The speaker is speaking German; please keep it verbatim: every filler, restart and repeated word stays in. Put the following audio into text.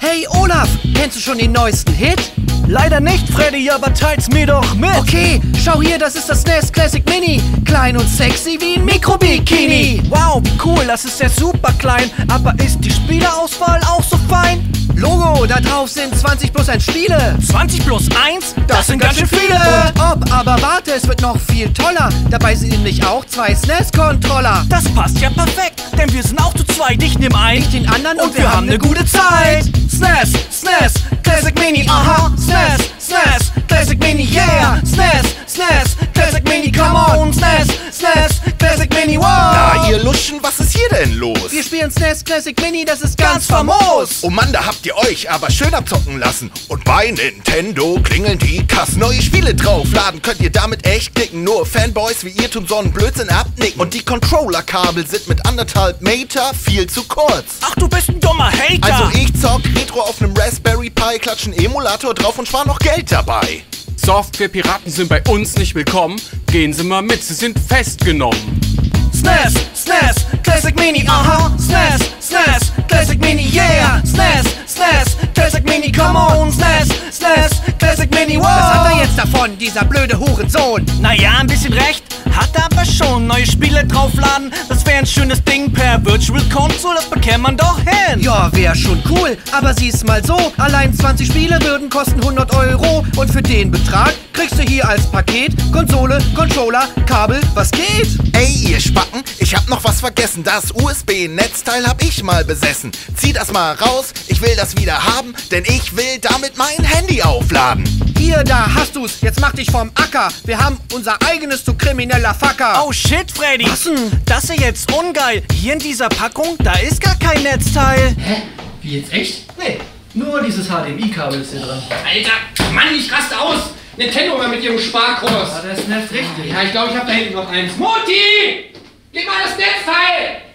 Hey Olaf, kennst du schon den neuesten Hit? Leider nicht, Freddy, aber teilt's mir doch mit. Okay, schau hier, das ist das S N E S Classic Mini. Klein und sexy wie ein Mikrobikini. Wow, wie cool, das ist ja super klein. Aber ist die Spielerauswahl auch so fein? Logo, da drauf sind zwanzig plus eins Spiele. zwanzig plus eins? Das sind ganz schön viele. Und ob, aber warte, es wird noch viel toller. Dabei sind nämlich auch zwei S N E S-Controller. Das passt ja perfekt, denn wir sind auch zu zweit. Ich nehm einen, Ich den anderen und, wir haben eine gute Zeit. S N E S, S N E S, Classic Mini, aha. S N E S, S N E S, Classic Mini, yeah. S N E S, S N E S, Classic Mini, come on. S N E S, S N E S, Classic Mini, wow. Na, ihr Luschen, was ist hier denn los? Wir spielen S N E S Classic Mini, das ist ganz famos. Oh Mann, da habt ihr euch aber schön abzocken lassen. Und bei Nintendo klingeln die Kassen. Neue Spiele draufladen könnt ihr damit echt knicken. Nur Fanboys wie ihr tun so einen Blödsinn abnicken. Und die Controller-Kabel sind mit anderthalb Meter viel zu kurz. Ach, du bist ein dummer Hater. Also ich zock Retro auf nem Raspberry Pi, klatsch einen Emulator drauf und spar noch Geld dabei. Softwarepiraten sind bei uns nicht willkommen. Gehen Sie mal mit, Sie sind festgenommen. S N E S, S N E S, Classic Mini, aha. S N E S, S N E S, Classic Mini, yeah. S N E S, S N E S, Classic Mini, come on. S N E S, S N E S, Classic Mini, wow. Was hat er jetzt davon, dieser blöde Hurensohn? Naja, ein bisschen recht hat er aber schon. Neue Spiele draufladen, das wäre ein schönes Ding per Virtual Console, das bekäme man doch hin. Ja, wär schon cool, aber sieh's mal so. Allein zwanzig Spiele würden kosten hundert Euro. Und für den Betrag kriegst du hier als Paket Konsole, Controller, Kabel, was geht? Ey, ihr Spacken, ich hab noch was vergessen. Das U S B-Netzteil hab ich mal besessen. Zieh das mal raus, ich will das wieder haben, denn ich will damit mein Handy aufladen. Hier, da hast du's, jetzt mach dich vom Acker. Wir haben unser eigenes, du krimineller Facker. Oh shit, Freddy. Was denn? Das ist jetzt ungeil. Hier in dieser Packung, da ist gar kein Netzteil. Hä? Wie jetzt echt? Nee, nur dieses H D M I-Kabel ist hier drin. Alter, Mann, ich raste aus! Nintendo mal mit ihrem Sparkurs! das nervt richtig. Ja, ich glaube, ich habe da hinten noch eins. Mutti! Gib mal das Netzteil!